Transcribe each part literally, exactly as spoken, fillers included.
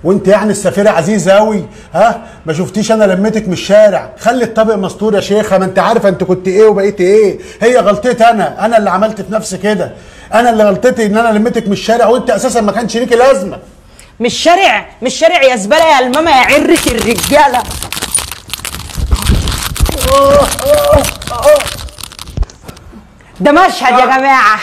وانت يعني السفيره عزيزه قوي. ها ما شفتيش انا لميتك من الشارع؟ خلي الطبق مستور يا شيخه، ما انت عارفه انت كنت ايه وبقيت ايه. هي غلطتي انا، انا اللي عملت في نفسي كده. انا اللي غلطتي ان انا لميتك من الشارع وانت اساسا ما كانش ليكي لازمه. مش شارع مش شارع يا زباله يا الماما يا عره الرجاله. ده مشهد يا جماعه.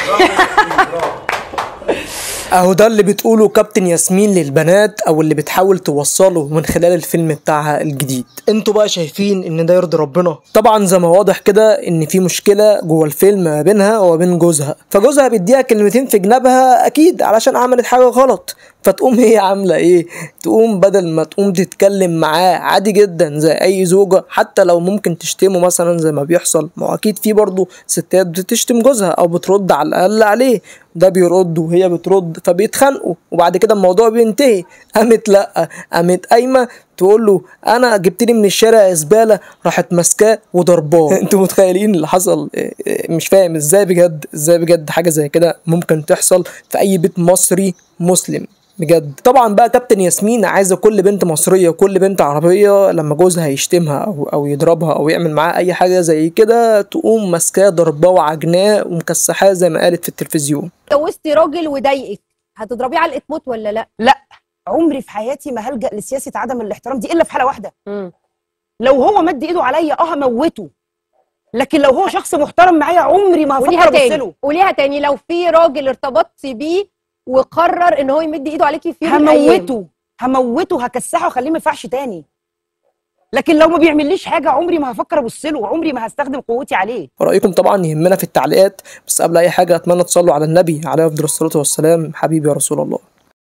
اهو ده اللي بتقوله كابتن ياسمين للبنات او اللي بتحاول توصله من خلال الفيلم بتاعها الجديد. انتوا بقى شايفين ان ده يرضي ربنا؟ طبعا زي ما واضح كده ان في مشكله جوه الفيلم ما بينها وبين جوزها، فجوزها بيديها كلمتين في جنابها اكيد علشان عملت حاجه غلط، فتقوم هي عامله ايه؟ تقوم بدل ما تقوم تتكلم معاه عادي جدا زي اي زوجه، حتى لو ممكن تشتمه مثلا زي ما بيحصل، ما هو اكيد في برضه ستات بتشتم جوزها او بترد على الاقل عليه، ده بيرد وهي بترد فبيتخانقوا وبعد كده الموضوع بينتهي. قامت لا قامت قايمه تقول له انا جبتني من الشارع يا زباله، راحت ماسكاه وضرباه. انتوا متخيلين اللي حصل؟ مش فاهم ازاي بجد، ازاي بجد حاجه زي كده ممكن تحصل في اي بيت مصري مسلم بجد. طبعا بقى كابتن ياسمين عايزه كل بنت مصريه وكل بنت عربيه لما جوزها يشتمها او او يضربها او يعمل معاه اي حاجه زي كده تقوم ماسكاه ضرباه وعجناه ومكسحاه زي ما قالت في التلفزيون. اتجوزتي راجل وضايقك هتضربيه علقه موت ولا لا؟ لا، عمري في حياتي ما هلجأ لسياسه عدم الاحترام دي الا في حاله واحده. مم. لو هو مد ايده عليا اه هموته، لكن لو هو شخص محترم معايا عمري ما هفكر ابص له. قوليها تاني، لو في راجل ارتبطتي بيه وقرر ان هو يمد ايده عليكي في يوم من الايام هموته هموته هكسحه واخليه ما ينفعش تاني، لكن لو ما بيعمليش حاجه عمري ما هفكر ابص له، عمري ما هستخدم قوتي عليه. رايكم طبعا يهمنا في التعليقات، بس قبل اي حاجه اتمنى تصلوا على النبي عليه افضل الصلاه والسلام. حبيبي يا رسول الله.